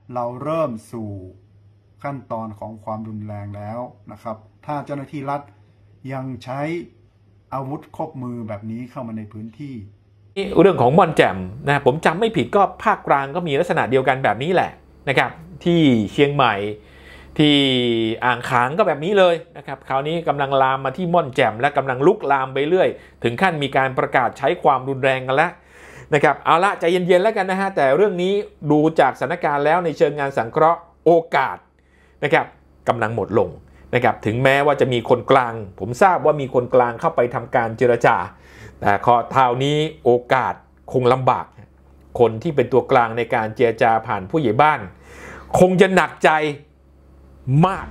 เราเริ่มสู่ขั้นตอนของความรุนแรงแล้วนะครับถ้าเจ้าหน้าที่รัฐยังใช้อาวุธครบมือแบบนี้เข้ามาในพื้นที่เรื่องของม่อนแจ่มนะผมจำไม่ผิดก็ภาคกลางก็มีลักษณะเดียวกันแบบนี้แหละนะครับที่เชียงใหม่ที่อ่างขางก็แบบนี้เลยนะครับคราวนี้กำลังลามมาที่ม่อนแจ่มและกำลังลุกลามไปเรื่อยถึงขั้นมีการประกาศใช้ความรุนแรงกันแล้วนะครับเอาละใจเย็นๆแล้วกันนะฮะแต่เรื่องนี้ดูจากสถานการณ์แล้วในเชิงงานสังเคราะห์โอกาสนะครับกำลังหมดลงนะครับถึงแม้ว่าจะมีคนกลางผมทราบว่ามีคนกลางเข้าไปทำการเจรจาแต่ข้อเท่านี้โอกาสคงลำบากคนที่เป็นตัวกลางในการเจรจาผ่านผู้ใหญ่บ้านคงจะหนักใจมาก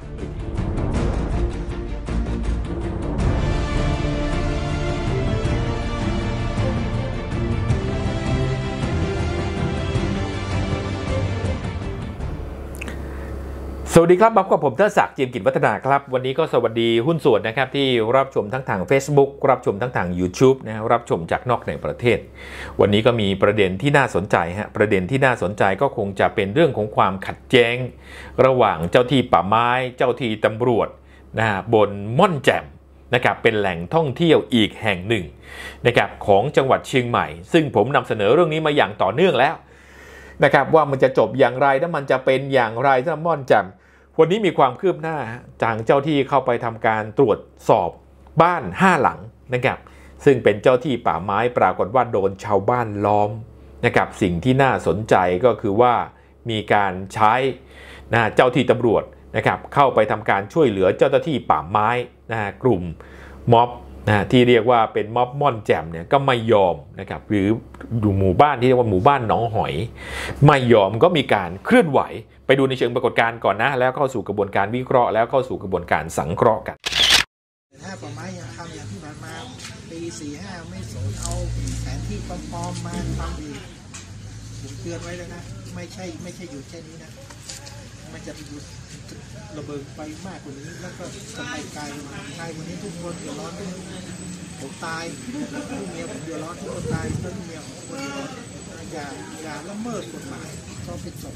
สวัสดีครับบ๊อบกับผมเทิดศักดิ์ เจียมกิจวัฒนาครับวันนี้ก็สวัสดีหุ้นส่วนนะครับที่รับชมทั้งทาง Facebook รับชมทั้งทาง YouTube นะรับชมจากนอกในประเทศวันนี้ก็มีประเด็นที่น่าสนใจประเด็นที่น่าสนใจก็คงจะเป็นเรื่องของความขัดแย้งระหว่างเจ้าที่ป่าไม้เจ้าที่ตำรวจบนม่อนแจ่มนะครับเป็นแหล่งท่องเที่ยวอีกแห่งหนึ่งนะครับของจังหวัดเชียงใหม่ซึ่งผมนำเสนอเรื่องนี้มาอย่างต่อเนื่องแล้วนะครับว่ามันจะจบอย่างไรและมันจะเป็นอย่างไรสำหรับม่อนแจ่มวันนี้มีความคืบหน้าทางเจ้าที่เข้าไปทำการตรวจสอบบ้าน5หลังนะครับซึ่งเป็นเจ้าที่ป่าไม้ปรากฏว่าโดนชาวบ้านล้อมนะครับสิ่งที่น่าสนใจก็คือว่ามีการใช้เจ้าที่ตำรวจนะครับเข้าไปทำการช่วยเหลือเจ้าหน้าที่ป่าไม้กลุ่มม็อบที่เรียกว่าเป็นม็อบม่อนแจ่มเนี่ยก็ไม่ยอมนะครับหรืออยู่หมู่บ้านที่เรียกว่าหมู่บ้านหนองหอยไม่ยอมก็มีการเคลื่อนไหวไปดูในเชิงปรากฏการณ์ก่อนนะแล้วเข้าสู่กระบวนการวิเคราะห์แล้วเข้าสู่กระบวนการสังเคราะห์กันถ้าป่าไม้ยังทำอย่างที่ผ่านมาปี45ไม่สนเอาแผนที่ปลอมๆมาทำอีกผมเตือนไว้แล้วนะไม่ใช่อยู่แค่นี้นะมันจะระเบิดไปมากกว่านี้แล้วก็จะไปไกลวันนี้ทุกคนเดือดร้อนผมตายลูกเมียผมเดือดร้อนทุกคนตายแล้วลูกเมียผมเดือดร้อนอย่าละเมิดกฎหมายก็เป็นศพ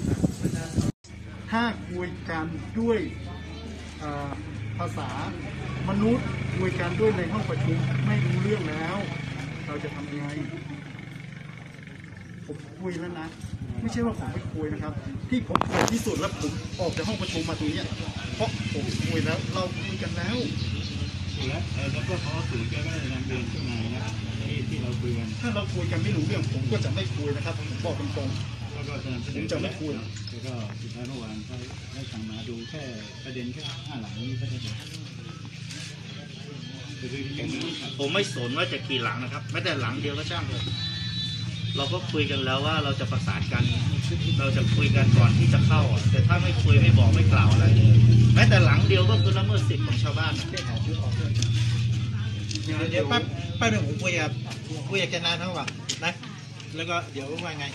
ถ้าคุยกันด้วยภาษามนุษย์คุยกันด้วยในห้องประชุมไม่รู้เรื่องแล้วเราจะทำยังไงผมคุยแล้วนะไม่ใช่ว่าผมไม่คุยนะครับที่ผมคุยที่สุดแล้วผมออกจากห้องประชุมมาตรงนี้เพราะผมคุยแล้วเราคุยกันแล้วแล้วก็เขาสื่อก็ได้นำเรียนขึ้นมานะที่เราคุยกันถ้าเราคุยกันไม่รู้เรื่องผมก็จะไม่คุยนะครับผมบอกตรงๆผมจะไม่คุยแล้วก็สุดท้ายเมื่อวานเขาได้สั่งมาดูแค่ประเด็นแค่5หลังนี้ก็ได้ผมไม่สนว่าจะกี่หลังนะครับแม้แต่หลังเดียวก็ช่างเลยเราก็คุยกันแล้วว่าเราจะประสานกันเราจะคุยกันก่อนที่จะเข้าแต่ถ้าไม่คุยไม่บอกไม่กล่าวอะไรแม้แต่หลังเดียวก็คือละเมิดสิทธิ์ของชาวบ้านเดี๋ยวแป๊บนึงผมคุยกับแกนานเท่าไหร่นะแล้วก็เดี๋ยวว่าไง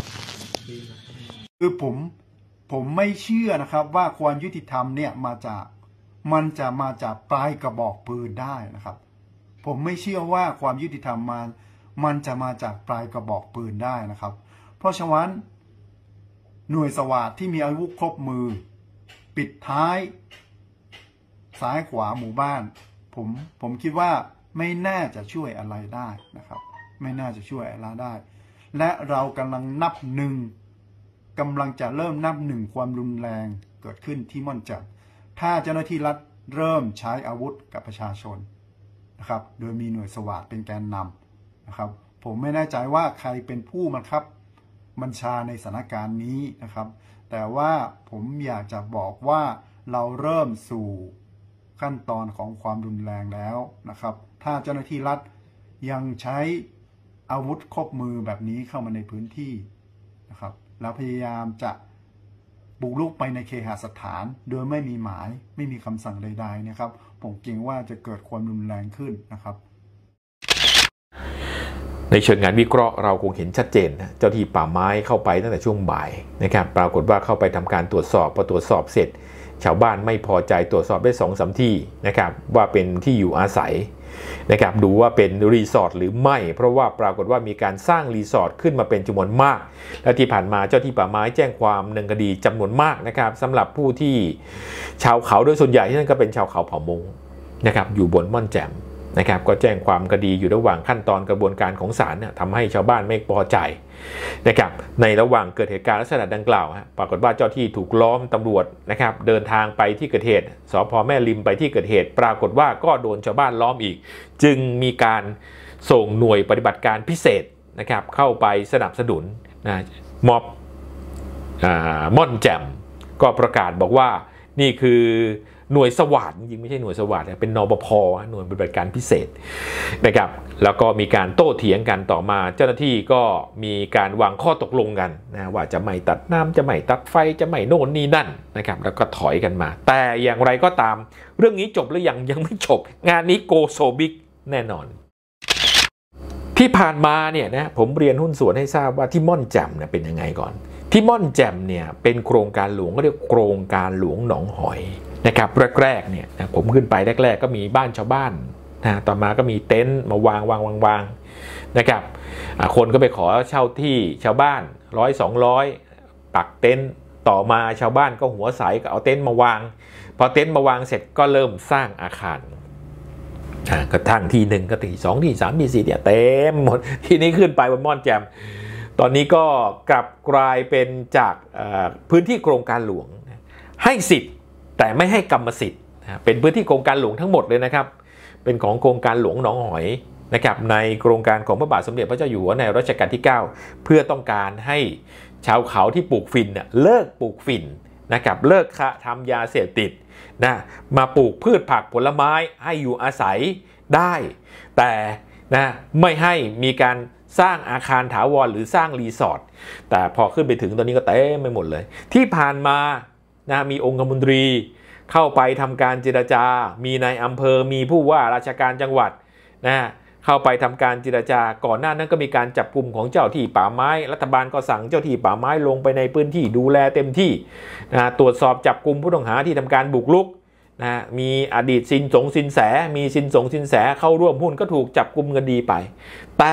คือผมไม่เชื่อนะครับว่าความยุติธรรมเนี่ยมันจะมาจากปลายกระบอกปืนได้นะครับผมไม่เชื่อว่าความยุติธรรมมันจะมาจากปลายกระบอกปืนได้นะครับเพราะฉะนั้นหน่วยสวาทที่มีอาวุธครบมือปิดท้ายซ้ายขวาหมู่บ้านผมคิดว่าไม่น่าจะช่วยอะไรได้นะครับไม่น่าจะช่วยอะไรได้และเรากำลังนับหนึ่งกำลังจะเริ่มนับหนึ่งความรุนแรงเกิดขึ้นที่ม่อนแจ่มถ้าเจ้าหน้าที่รัฐเริ่มใช้อาวุธกับประชาชนนะครับโดยมีหน่วยสวาทเป็นแกนนำนะครับผมไม่แน่ใจว่าใครเป็นผู้บัญชาในสถานการณ์นี้นะครับแต่ว่าผมอยากจะบอกว่าเราเริ่มสู่ขั้นตอนของความรุนแรงแล้วนะครับถ้าเจ้าหน้าที่รัฐยังใช้อาวุธครบมือแบบนี้เข้ามาในพื้นที่นะครับแล้วพยายามจะบุกรุกไปในเคหสถานโดยไม่มีหมายไม่มีคำสั่งใดๆนะครับผมเกรงว่าจะเกิดความรุนแรงขึ้นนะครับในเชิงงานวิเคราะห์เราคงเห็นชัดเจนนะเจ้าที่ป่าไม้เข้าไปตั้งแต่ช่วงบ่ายนะครับปรากฏว่าเข้าไปทำการตรวจสอบพอตรวจสอบเสร็จชาวบ้านไม่พอใจตรวจสอบได้2-3ที่นะครับว่าเป็นที่อยู่อาศัยนะครับดูว่าเป็นรีสอร์ทหรือไม่เพราะว่าปรากฏว่ามีการสร้างรีสอร์ทขึ้นมาเป็นจำนวนมากและที่ผ่านมาเจ้าที่ป่าไม้แจ้งความดำเนินคดีจำนวนมากนะครับสำหรับผู้ที่ชาวเขาโดยส่วนใหญ่ที่นั่นก็เป็นชาวเขาเผ่ามงนะครับอยู่บนม่อนแจ่มนะครับก็แจ้งความคดีอยู่ระหว่างขั้นตอนกระบวนการของศาลทำให้ชาวบ้านไม่พอใจนะครับในระหว่างเกิดเหตุการณ์ลักษณะดังกล่าวปรากฏว่าเจ้าที่ถูกล้อมตำรวจนะครับเดินทางไปที่เกิดเหตุสภ.แม่ริมไปที่เกิดเหตุปรากฏว่าก็โดนชาวบ้านล้อมอีกจึงมีการส่งหน่วยปฏิบัติการพิเศษนะครับเข้าไปสนับสนุนม็อบม่อนแจ่มก็ประกาศบอกว่านี่คือหน่วยสวัสดิ์จริงไม่ใช่หน่วยสวัสดิ์เป็นนปภ.หน่วยปฏิบัติการพิเศษนะครับแล้วก็มีการโต้เถียงกันต่อมาเจ้าหน้าที่ก็มีการวางข้อตกลงกันนะว่าจะไม่ตัดน้ำจะไม่ตัดไฟจะไม่โน่นนี่นั่นนะครับแล้วก็ถอยกันมาแต่อย่างไรก็ตามเรื่องนี้จบหรือยังไม่จบงานนี้โกโซบิ๊กแน่นอนที่ผ่านมาเนี่ยนะผมเรียนหุ้นส่วนให้ทราบว่าที่ม่อนแจ่มเนี่ยเป็นยังไงก่อนที่ม่อนแจ่มเนี่ยเป็นโครงการหลวงก็เรียกโครงการหลวงหนองหอยนะครับแรกๆเนี่ยผมขึ้นไปแรกๆก็มีบ้านชาวบ้านนะต่อมาก็มีเต็นท์มาวางนะครับคนก็ไปขอเช่าที่ชาวบ้าน100-200ปักเต็นท์ต่อมาชาวบ้านก็หัวใสก็เอาเต็นท์มาวางพอเต็นท์มาวางเสร็จก็เริ่มสร้างอาคารกระทั่งที่1ก็ที่2ที่3ที่4เนี่ยเต็มหมดทีนี้ขึ้นไปบนม่อนแจ่มตอนนี้ก็กลับกลายเป็นจากพื้นที่โครงการหลวงให้สิทธิ์แต่ไม่ให้กรรมสิทธิ์เป็นพื้นที่โครงการหลวงทั้งหมดเลยนะครับเป็นของโครงการหลวงหนองหอยนะครับในโครงการของพระบาทสมเด็จพระเจ้าอยู่หัวในรัชกาลที่9เพื่อต้องการให้ชาวเขาที่ปลูกฝิ่นเลิกปลูกฝิ่นนะครับเลิกทำยาเสพติดนะมาปลูกพืชผักผลไม้ให้อยู่อาศัยได้แต่นะไม่ให้มีการสร้างอาคารถาวรหรือสร้างรีสอร์ทแต่พอขึ้นไปถึงตอนนี้ก็เต็มไปหมดเลยที่ผ่านมานะมีองคมนตรีเข้าไปทำการเจรจามีนายอำเภอมีผู้ว่าราชการจังหวัดนะเข้าไปทำการเจรจาก่อนหน้านั้นก็มีการจับกลุ่มของเจ้าที่ป่าไม้รัฐบาลก็สั่งเจ้าที่ป่าไม้ลงไปในพื้นที่ดูแลเต็มที่นะตรวจสอบจับกลุ่มผู้ต้องหาที่ทำการบุกรุกนะมีอดีตสินแสมีสินแสเข้าร่วมหุ้นก็ถูกจับกลุ่มคดีไปแต่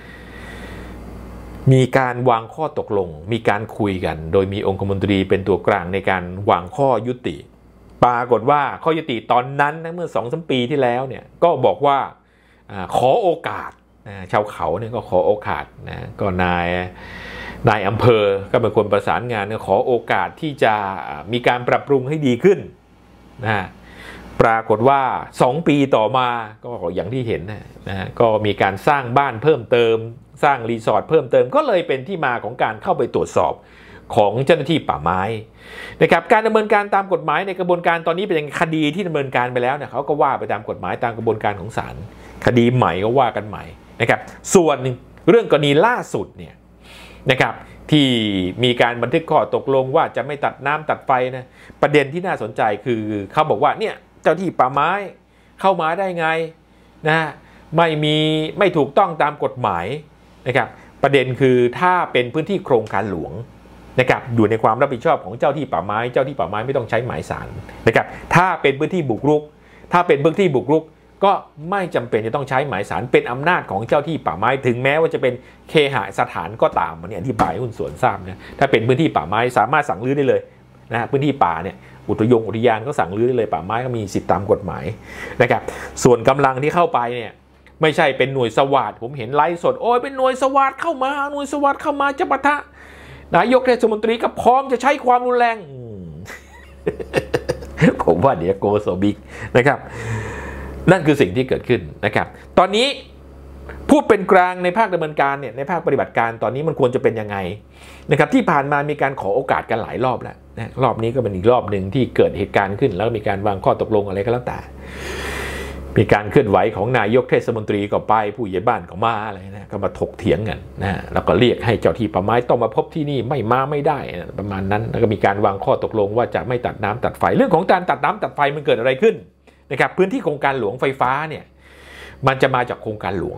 มีการวางข้อตกลงมีการคุยกันโดยมีองคมนตรีเป็นตัวกลางในการวางข้อยุติปรากฏว่าข้อยุติตอนนั้นนะเมื่อ 2-3 ปีที่แล้วเนี่ยก็บอกว่าขอโอกาสชาวเขาเนี่ยก็ขอโอกาสนะก็นายอำเภอก็เป็นคนประสานงานขอโอกาสที่จะมีการปรับปรุงให้ดีขึ้นนะปรากฏว่า2 ปีต่อมาก็อย่างที่เห็นนะก็มีการสร้างบ้านเพิ่มเติมสร้างรีสอร์ทเพิ่มเติมก็เลยเป็นที่มาของการเข้าไปตรวจสอบของเจ้าหน้าที่ป่าไม้นะครับการดำเนินการตามกฎหมายในกระบวนการตอนนี้เป็นคดีที่ดำเนินการไปแล้วเนี่ยเขาก็ว่าไปตามกฎหมายตามกระบวนการของศาลคดีใหม่ก็ว่ากันใหม่นะครับส่วนเรื่องกรณีล่าสุดเนี่ยนะครับที่มีการบันทึกข้อตกลงว่าจะไม่ตัดน้ำตัดไฟนะประเด็นที่น่าสนใจคือเขาบอกว่าเนี่ยเจ้าที่ป่าไม้เข้ามาได้ไงนะไม่ถูกต้องตามกฎหมายนะครับประเด็นคือถ้าเป็นพื้นที่โครงการหลวงนะครับอยู่ในความรับผิดชอบของเจ้าที่ป่าไม้ไม่ต้องใช้หมายศาลนะครับถ้าเป็นพื้นที่บุกรุกก็ไม่จำเป็นจะต้องใช้หมายศาลเป็นอำนาจของเจ้าที่ป่าไม้ถึงแม้ว่าจะเป็นเคหสถานก็ตามมันอธิบายหุ้นส่วนทราบนะถ้าเป็นพื้นที่ป่าไม้สามารถสั่งรื้อได้เลยนะพื้นที่ป่าเนี่ยอุทยานก็สั่งรื้อได้เลยป่าไม้ก็มีสิทธิตามกฎหมายนะครับส่วนกำลังที่เข้าไปเนี่ยไม่ใช่เป็นหน่วยสวัสดิ์ผมเห็นไลฟ์สดโอ้ยเป็นหน่วยสวัสดิ์เข้ามาจะปะทะนายกเทศมนตรีก็พร้อมจะใช้ความรุนแรง ผมว่าเดี๋ยวโกโซบิ๊กนะครับนั่นคือสิ่งที่เกิดขึ้นนะครับตอนนี้พูดเป็นกลางในภาคดำเนินการเนี่ยในภาคปฏิบัติการตอนนี้มันควรจะเป็นยังไงนะครับที่ผ่านมามีการขอโอกาสกันหลายรอบแล้วนะรอบนี้ก็เป็นอีกรอบหนึ่งที่เกิดเหตุการณ์ขึ้นแล้วมีการวางข้อตกลงอะไรก็แล้วแต่มีการเคลื่อนไหวของนายกเทศมนตรีก็ไปผู้ใหญ่บ้านก็มาอะไรนะก็มาถกเถียงกันนะแล้วก็เรียกให้เจ้าที่ป่าไม้ต้องมาพบที่นี่ไม่ได้ประมาณนั้นแล้วก็มีการวางข้อตกลงว่าจะไม่ตัดน้ำตัดไฟเรื่องของการตัดน้ำตัดไฟมันเกิดอะไรขึ้นนะครับพื้นที่โครงการหลวงไฟฟ้าเนี่ยมันจะมาจากโครงการหลวง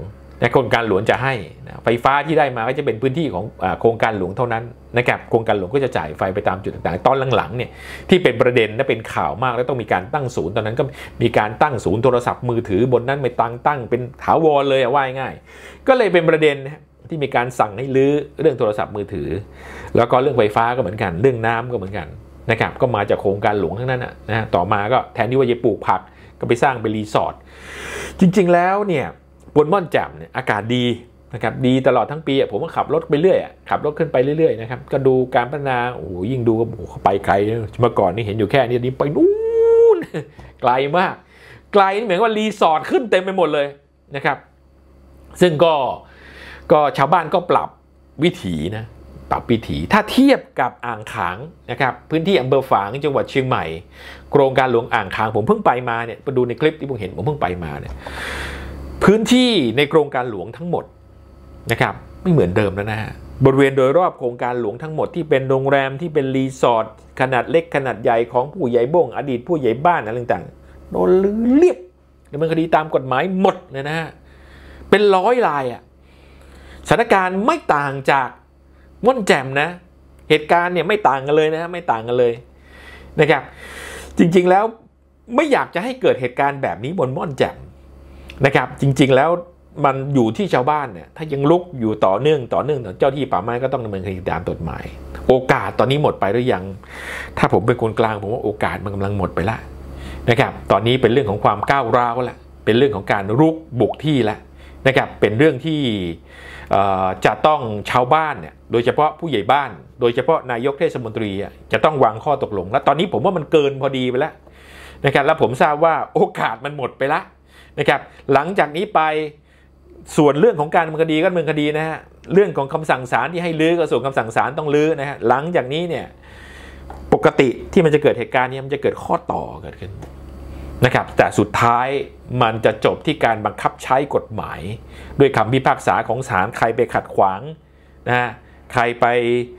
นะโครงการหลวงจะให้นะไฟฟ้าที่ได้มาก็จะเป็นพื้นที่ของโครงการหลวงเท่านั้นนะครับโครงการหลวงก็จะจ่ายไฟไปตามจุดต่างๆตอนหลังๆเนี่ยที่เป็นประเด็นและเป็นข่าวมากแล้วต้องมีการตั้งศูนย์ตอนนั้นก็มีการตั้งศูนย์โทรศัพท์มือถือบนนั้นไม่ตั้งเป็นถาวรเลยว่าง่ายๆก็เลยเป็นประเด็นที่มีการสั่งให้รื้อเรื่องโทรศัพท์มือถือแล้วก็เรื่องไฟฟ้าก็เหมือนกันเรื่องน้ำก็เหมือนกันนะครับก็มาจากโครงการหลวงทั้งนั้นนะต่อมาก็แทนที่ว่าจะปลูกผักก็ไปสร้างเป็นรีสอร์ทจริงๆแล้วเนี่ยบนม่อนแจ่มเนี่ยอากาศดีนะครับดีตลอดทั้งปีผมก็ขับรถไปเรื่อยขับรถขึ้นไปเรื่อยๆนะครับก็ดูการพัฒนาโอ้โหยิ่งดูก็โอ้โหไปไกลเมื่อก่อนนี่เห็นอยู่แค่นี้ไปนู่นไกลมากไกลเหมือนว่ารีสอร์ทขึ้นเต็มไปหมดเลยนะครับซึ่งก็ชาวบ้านก็ปรับวิถีนะปรับวิถีถ้าเทียบกับอ่างขางนะครับพื้นที่อำเภอฝางจังหวัดเชียงใหม่โครงการหลวงอ่างขางผมเพิ่งไปมาเนี่ยไปดูในคลิปที่ผมเห็นผมเพิ่งไปมาเนี่ยพื้นที่ในโครงการหลวงทั้งหมดนะครับไม่เหมือนเดิมแล้วนะฮะบริเวณโดยรอบโครงการหลวงทั้งหมดที่เป็นโรงแรมที่เป็นรีสอร์ทขนาดเล็กขนาดใหญ่ของผู้ใหญ่บ้งอดีตผู้ใหญ่บ้านอะไรต่างๆโดนลื้อเรียบดำเนินคดีตามกฎหมายหมดเลยนะฮะเป็นร้อยรายสถานการณ์ไม่ต่างจากม่อนแจ่มนะเหตุการณ์เนี่ยไม่ต่างกันเลยนะไม่ต่างกันเลยนะครับจริงๆแล้วไม่อยากจะให้เกิดเหตุการณ์แบบนี้บนม่อนแจ่มนะครับจริงๆแล้วมันอยู่ที่ชาวบ้านเนี่ยถ้ายังลุกอยู่ต่อเนื่องเจ้าที่ป่าไม้ก็ต้องดำเนินคดีตามกฎหมายโอกาสตอนนี้หมดไปหรือยังถ้าผมเป็นคนกลางผมว่าโอกาสมันกำลังหมดไปละนะครับตอนนี้เป็นเรื่องของความก้าวร้าวละเป็นเรื่องของการรุกบุกที่ละนะครับเป็นเรื่องที่จะต้องชาวบ้านเนี่ยโดยเฉพาะผู้ใหญ่บ้านโดยเฉพาะนายกเทศมนตรีจะต้องวางข้อตกลงและตอนนี้ผมว่ามันเกินพอดีไปแล้วนะครับแล้วผมทราบว่าโอกาสมันหมดไปแล้วนะครับหลังจากนี้ไปส่วนเรื่องของการดำเนินคดีก็ดำเนินคดีนะฮะเรื่องของคำสั่งศาลที่ให้ลื้อก็ส่วนคำสั่งศาลต้องลื้อนะฮะหลังจากนี้เนี่ยปกติที่มันจะเกิดเหตุการณ์นี้มันจะเกิดข้อต่อเกิดขึ้นนะครับแต่สุดท้ายมันจะจบที่การบังคับใช้กฎหมายด้วยคำพิพากษาของศาลใครไปขัดขวางนะใครไป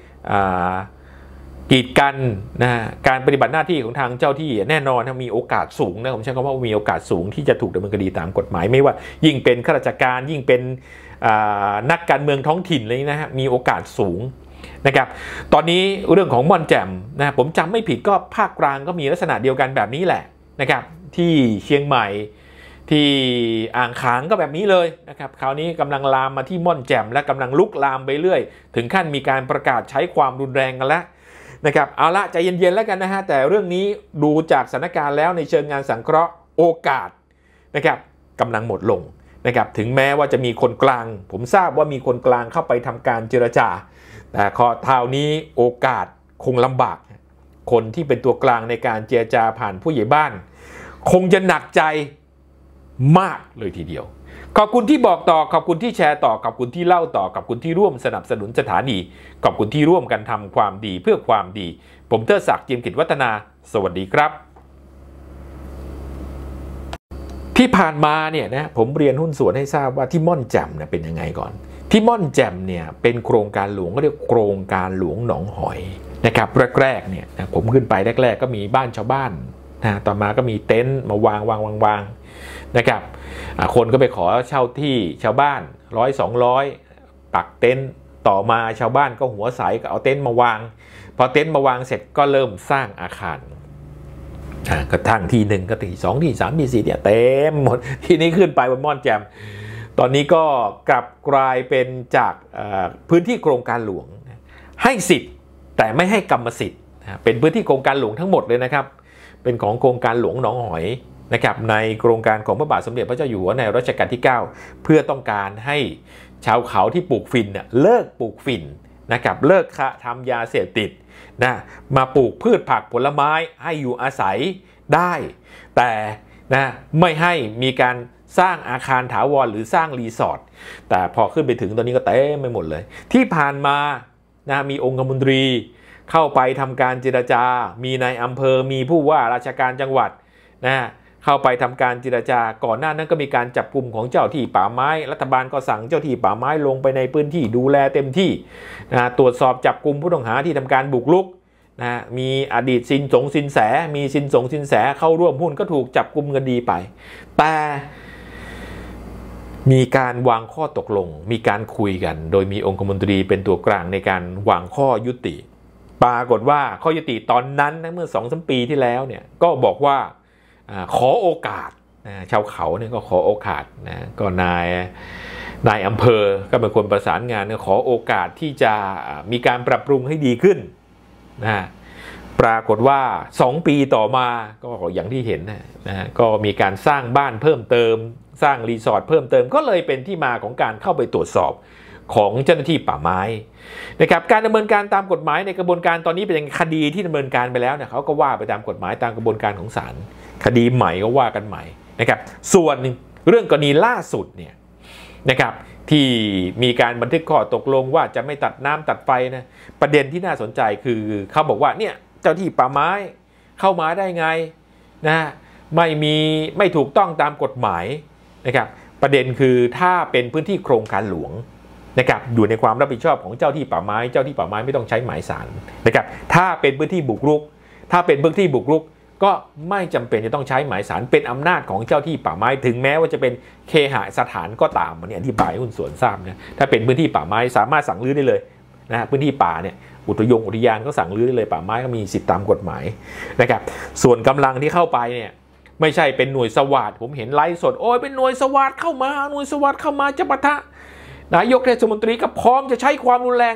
กีดกันนะการปฏิบัติหน้าที่ของทางเจ้าที่แน่นอนมีโอกาสสูงนะผมใช้คำว่ามีโอกาสสูงที่จะถูกดำเนินคดีตามกฎหมายไม่ว่ายิ่งเป็นข้าราชการยิ่งเป็นนักการเมืองท้องถิ่นเลยนะฮะมีโอกาสสูงนะครับตอนนี้เรื่องของม่อนแจ่มนะผมจำไม่ผิดก็ภาคกลางก็มีลักษณะเดียวกันแบบนี้แหละนะครับที่เชียงใหม่ที่อ่างขางก็แบบนี้เลยนะครับคราวนี้กำลังลามมาที่ม่อนแจ่มและกำลังลุกลามไปเรื่อยถึงขั้นมีการประกาศใช้ความรุนแรงกันแล้วนะครับเอาละใจเย็นๆแล้วกันนะฮะแต่เรื่องนี้ดูจากสถานการณ์แล้วในเชิงงานสังเคราะห์โอกาสนะครับกำลังหมดลงนะครับถึงแม้ว่าจะมีคนกลางผมทราบว่ามีคนกลางเข้าไปทำการเจรจาแต่คราวนี้โอกาสคงลำบากคนที่เป็นตัวกลางในการเจรจาผ่านผู้ใหญ่บ้านคงจะหนักใจมากเลยทีเดียวขอบคุณที่บอกต่อขอบคุณที่แชร์ต่อขอบคุณที่เล่าต่อขอบคุณที่ร่วมสนับสนุนสถานีขอบคุณที่ร่วมกันทำความดีเพื่อความดีผมเทิดศักดิ์ เจียมกิจวัฒนาสวัสดีครับที่ผ่านมาเนี่ยนะผมเรียนหุ้นส่วนให้ทราบว่าที่ม่อนแจ่มเนี่ยเป็นยังไงก่อนที่ม่อนแจ่มเนี่ยเป็นโครงการหลวงก็เรียกโครงการหลวงหนองหอยนะครับแรกๆเนี่ยนะผมขึ้นไปแรกๆก็มีบ้านชาวบ้านนะต่อมาก็มีเต็นท์มาวางนะครับคนก็ไปขอเช่าที่ชาวบ้าน100-200ปักเต็นท์ต่อมาชาวบ้านก็หัวใสก็เอาเต็นท์มาวางพอเต็นท์มาวางเสร็จก็เริ่มสร้างอาคารกระทั่งที่หนึ่งก็ที่สองที่สามที่สี่เนี่ยเต็มหมดทีนี้ขึ้นไปบนม่อนแจ่มตอนนี้ก็กลับกลายเป็นจากพื้นที่โครงการหลวงให้สิทธิ์แต่ไม่ให้กรรมสิทธิ์เป็นพื้นที่โครงการหลวงทั้งหมดเลยนะครับเป็นของโครงการหลวงหนองหอยนะครับในโครงการของพระบาทสมเด็จพระเจ้าอยู่หัวในรัชกาลที่9เพื่อต้องการให้ชาวเขาที่ปลูกฝิ่นเลิกปลูกฝิ่นนะครับเลิกทำยาเสพติดนะมาปลูกพืชผักผลไม้ให้อยู่อาศัยได้แต่นะไม่ให้มีการสร้างอาคารถาวรหรือสร้างรีสอร์ทแต่พอขึ้นไปถึงตอนนี้ก็เต็มไปหมดเลยที่ผ่านมานะมีองคมนตรีเข้าไปทำการเจรจามีนายอำเภอมีผู้ว่าราชการจังหวัดนะเข้าไปทำการเจรจาก่อนหน้านั้นก็มีการจับกุมของเจ้าที่ป่าไม้รัฐบาลก็สั่งเจ้าที่ป่าไม้ลงไปในพื้นที่ดูแลเต็มที่นะตรวจสอบจับกุมผู้ต้องหาที่ทำการบุกรุกนะมีอดีตสินแสมีสินแสเข้าร่วมหุ้นก็ถูกจับกุมกันดีไปแต่มีการวางข้อตกลงมีการคุยกันโดยมีองคมนตรีเป็นตัวกลางในการวางข้อยุติปรากฏว่าข้อยุติตอนนั้นนะเมื่อ 2-3 ปีที่แล้วเนี่ยก็บอกว่าขอโอกาสชาวเขาเนี่ยก็ขอโอกาสนะก็นายอำเภอก็เป็นคนประสานงานขอโอกาสที่จะมีการปรับปรุงให้ดีขึ้นนะปรากฏว่า2 ปีต่อมาก็อย่างที่เห็นนะก็มีการสร้างบ้านเพิ่มเติมสร้างรีสอร์ทเพิ่มเติมก็เลยเป็นที่มาของการเข้าไปตรวจสอบของเจ้าหน้าที่ป่าไม้นะครับการดำเนินการตามกฎหมายในกระบวนการตอนนี้เป็นอย่างคดีที่ดำเนินการไปแล้วเนี่ยเขาก็ว่าไปตามกฎหมายตามกระบวนการของศาลคดีใหม่ก็ว่ากันใหม่นะครับส่วนเรื่องกรณีล่าสุดเนี่ยนะครับที่มีการบันทึกข้อตกลงว่าจะไม่ตัดน้ำตัดไฟนะประเด็นที่น่าสนใจคือเขาบอกว่าเนี่ยเจ้าที่ป่าไม้เข้ามาได้ไงนะไม่ถูกต้องตามกฎหมายนะครับประเด็นคือถ้าเป็นพื้นที่โครงการหลวงนะครับอยู่ในความรับผิดชอบของเจ้าที่ป่าไม้เจ้าที่ป่าไม้ไม่ต้องใช้หมายศาลนะครับถ้าเป็นพื้นที่บุกรุกก็ไม่จำเป็นจะต้องใช้หมายศาลเป็นอำนาจของเจ้าที่ป่าไม้ถึงแม้ว่าจะเป็นเคหสถานก็ตามวันนี้อธิบายให้หุ้นส่วนทราบนะถ้าเป็นพื้นที่ป่าไม้สามารถสั่งรื้อได้เลยนะพื้นที่ป่าเนี่ยอุทยานก็สั่งรื้อได้เลยป่าไม้ก็มีสิทธิตามกฎหมายนะครับส่วนกำลังที่เข้าไปเนี่ยไม่ใช่เป็นหน่วยสวัสดิ์ผมเห็นไลฟ์สดโอ้ยเป็นหน่วยสวัสดิ์เข้ามาจะปะทะนายกเทศมนตรีก็พร้อมจะใช้ความรุนแรง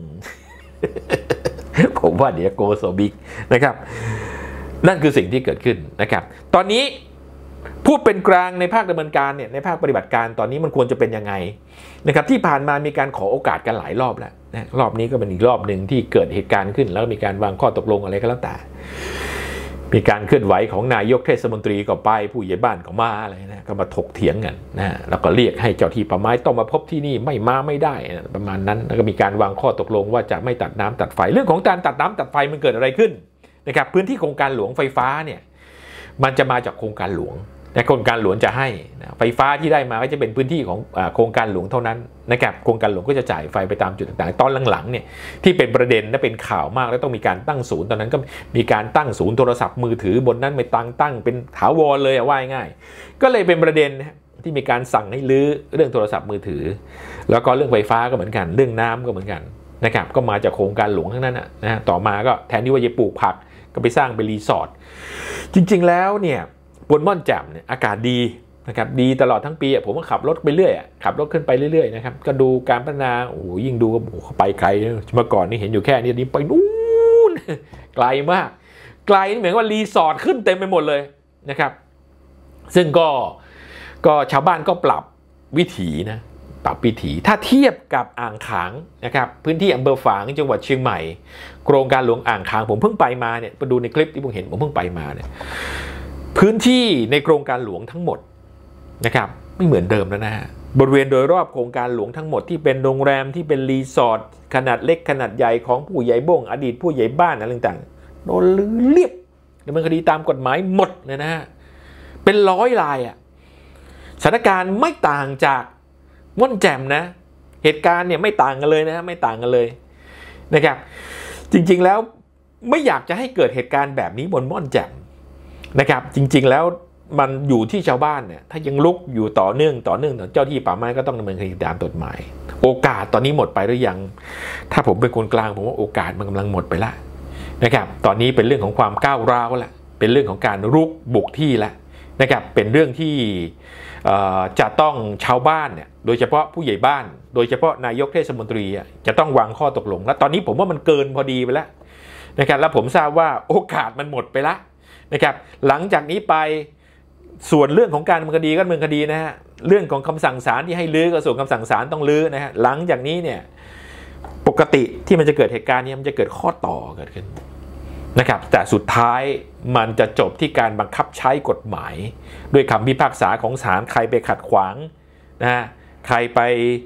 ผมว่าเดี๋ยวโกโซบิกนะครับนั่นคือสิ่งที่เกิดขึ้นนะครับตอนนี้ผู้เป็นกลางในภาคดำเนินการเนี่ยในภาคปฏิบัติการตอนนี้มันควรจะเป็นยังไงนะครับที่ผ่านมามีการขอโอกาสกันหลายรอบแล้วนะรอบนี้ก็เป็นอีกรอบหนึ่งที่เกิดเหตุการณ์ขึ้นแล้วมีการวางข้อตกลงอะไรก็แล้วแต่มีการเคลื่อนไหวของนายกเทศมนตรีก็ไปผู้ใหญ่บ้านก็มาอะไรนะก็มาถกเถียงกันนะแล้วก็เรียกให้เจ้าที่ป่าไม้ต้องมาพบที่นี่ไม่ได้ประมาณนั้นแล้วก็มีการวางข้อตกลงว่าจะไม่ตัดน้ำตัดไฟเรื่องของการตัดน้ำตัดไฟมันเกิดอะไรขึ้นนะครับพื้นที่โครงการหลวงไฟฟ้าเนี่ยมันจะมาจากโครงการหลวงแต่โครงการหลวงจะให้ไฟฟ้าที่ได้มาก็จะเป็นพื้นที่ของโครงการหลวงเท่านั้นนะครับโครงการหลวงก็จะจ่ายไฟไปตามจุดต่างๆตอนหลังๆเนี่ยที่เป็นประเด็นและเป็นข่าวมากแล้วต้องมีการตั้งศูนย์ตอนนั้นก็มีการตั้งศูนย์โทรศัพท์มือถือบนนั้นไปตั้งเป็นถาวรเลยว่าง่ายก็เลยเป็นประเด็นที่มีการสั่งให้รื้อเรื่องโทรศัพท์มือถือแล้วก็เรื่องไฟฟ้าก็เหมือนกันเรื่องน้ำก็เหมือนกันนะครับก็มาจากโครงการหลวงทั้งนั้นนะต่อมาก็แทนที่ว่าจะปลูกผักก็ไปสร้างเป็นรีสอร์ทจริงๆแล้วเนี่ยบนม่อนแจ่มเนี่ยอากาศดีนะครับดีตลอดทั้งปีผมก็ขับรถไปเรื่อยขับรถขึ้นไปเรื่อยๆนะครับก็ดูการพัฒนาโอ้โหยิ่งดูก็เขาไปไกลเมื่อก่อนนี่เห็นอยู่แค่นี้ไปนู่นไกลมากไกลนี่เหมือนว่ารีสอร์ทขึ้นเต็มไปหมดเลยนะครับซึ่งก็ชาวบ้านก็ปรับวิถีนะปรับวิถีถ้าเทียบกับอ่างขางนะครับพื้นที่อำเภอฝางจังหวัดเชียงใหม่โครงการหลวงอ่างขางผมเพิ่งไปมาเนี่ยไปดูในคลิปที่ผมเห็นผมเพิ่งไปมาเนี่ยพื้นที่ในโครงการหลวงทั้งหมดนะครับไม่เหมือนเดิมแล้วนะฮะบริเวณโดยรอบโครงการหลวงทั้งหมดที่เป็นโรงแรมที่เป็นรีสอร์ทขนาดเล็กขนาดใหญ่ของผู้ใหญ่บ้งอดีตผู้ใหญ่บ้านอะไรต่างๆโดนลื้อเรียบดำเนินคดีตามกฎหมายหมดเลยนะฮะเป็น100 รายอ่ะสถานการณ์ไม่ต่างจากม่อนแจ่มนะเหตุการณ์เนี่ยไม่ต่างกันเลยนะไม่ต่างกันเลยนะครับจริงๆแล้วไม่อยากจะให้เกิดเหตุการณ์แบบนี้บนม่อนแจ่มนะครับจริงๆแล้วมันอยู่ที่ชาวบ้านเนี่ยถ้ายังลุกอยู่ต่อเนื่องเจ้าที่ป่าไม้ก็ต้องดำเนินคดีตามกฎหมายโอกาสตอนนี้หมดไปหรือยังถ้าผมเป็นคนกลางผมว่าโอกาสมันกำลังหมดไปแล้วนะครับตอนนี้เป็นเรื่องของความก้าวร้าวแล้วเป็นเรื่องของการรุกบุกที่แล้วนะครับเป็นเรื่องที่จะต้องชาวบ้านเนี่ยโดยเฉพาะผู้ใหญ่บ้านโดยเฉพาะนายกเทศมนตรีจะต้องวางข้อตกลงแล้วตอนนี้ผมว่ามันเกินพอดีไปแล้วนะครับแล้วผมทราบว่าโอกาสมันหมดไปแล้วนะครับหลังจากนี้ไปส่วนเรื่องของการดำเนินคดีก็ดำเนินคดีนะฮะเรื่องของคำสั่งศาลที่ให้ลื้อก็ส่วนคำสั่งศาลต้องลื้อนะฮะหลังจากนี้เนี่ยปกติที่มันจะเกิดเหตุการณ์นี้มันจะเกิดข้อต่อเกิดขึ้นนะครับแต่สุดท้ายมันจะจบที่การบังคับใช้กฎหมายด้วยคำพิพากษาของศาลใครไปขัดขวางนะใครไป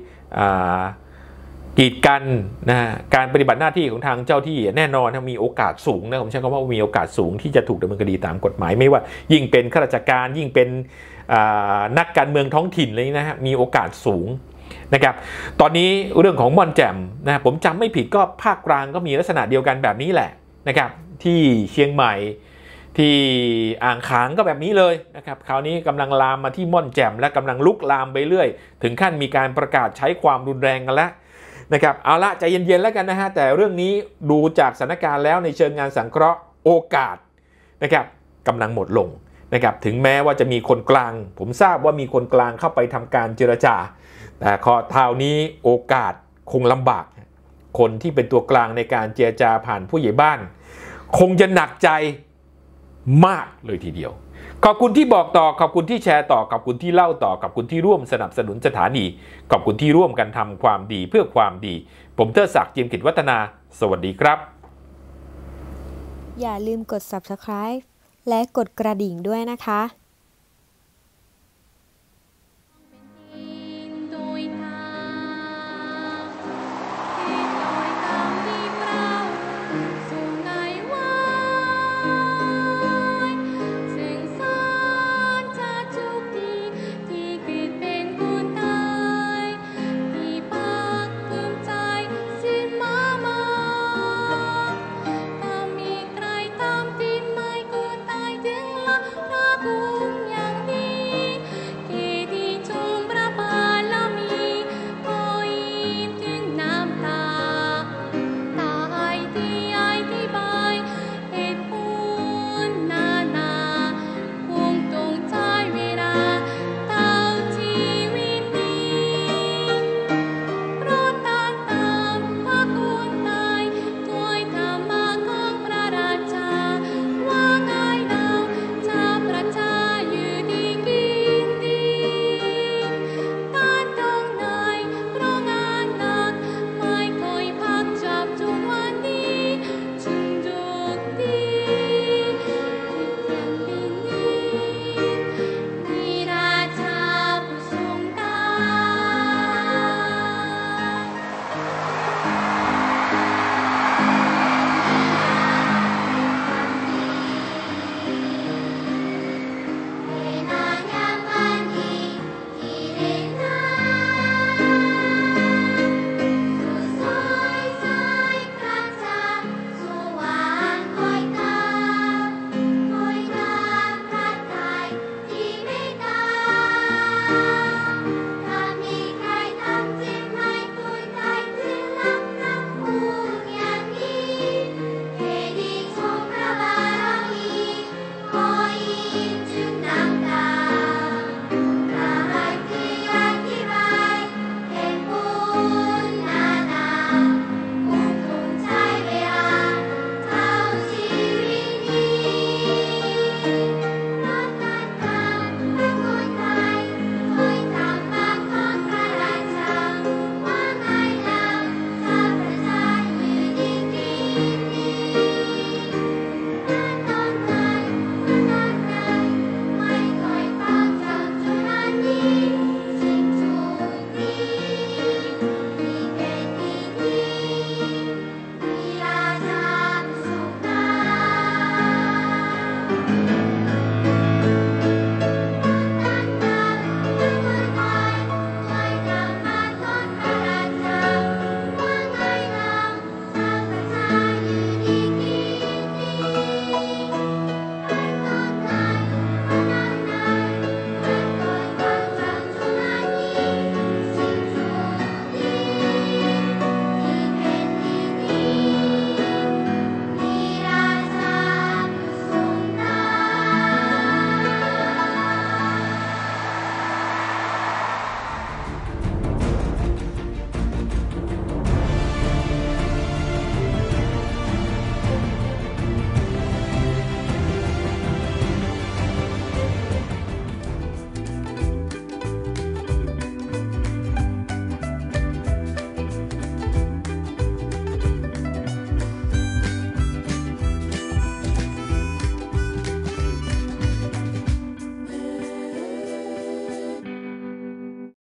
กีดกันนะการปฏิบัติหน้าที่ของทางเจ้าที่แน่นอนมีโอกาสสูงนะผมใช้คำว่ามีโอกาสสูงที่จะถูกดำเนินคดีตามกฎหมายไม่ว่ายิ่งเป็นข้าราชการยิ่งเป็นนักการเมืองท้องถิ่นเลยนะฮะมีโอกาสสูงนะครับตอนนี้เรื่องของม่อนแจ่มนะผมจำไม่ผิดก็ภาคกลางก็มีลักษณะเดียวกันแบบนี้แหละนะครับที่เชียงใหม่ที่อ่างขางก็แบบนี้เลยนะครับคราวนี้กำลังลามมาที่ม่อนแจ่มและกำลังลุกลามไปเรื่อยถึงขั้นมีการประกาศใช้ความรุนแรงกันแล้วนะครับเอาละใจเย็นๆแล้วกันนะฮะแต่เรื่องนี้ดูจากสถานการณ์แล้วในเชิงงานสังเคราะห์โอกาสนะครับกำลังหมดลงนะครับถึงแม้ว่าจะมีคนกลางผมทราบว่ามีคนกลางเข้าไปทำการเจรจาแต่ข้อเท่านี้โอกาสคงลำบากคนที่เป็นตัวกลางในการเจรจาผ่านผู้ใหญ่บ้านคงจะหนักใจมากเลยทีเดียวขอบคุณที่บอกต่อขอบคุณที่แชร์ต่อขอบคุณที่เล่าต่อขอบคุณที่ร่วมสนับสนุนสถานีขอบคุณที่ร่วมกันทำความดีเพื่อความดีผมเทิดศักดิ์ เจียมกิจวัฒนาสวัสดีครับอย่าลืมกด Subscribe และกดกระดิ่งด้วยนะคะ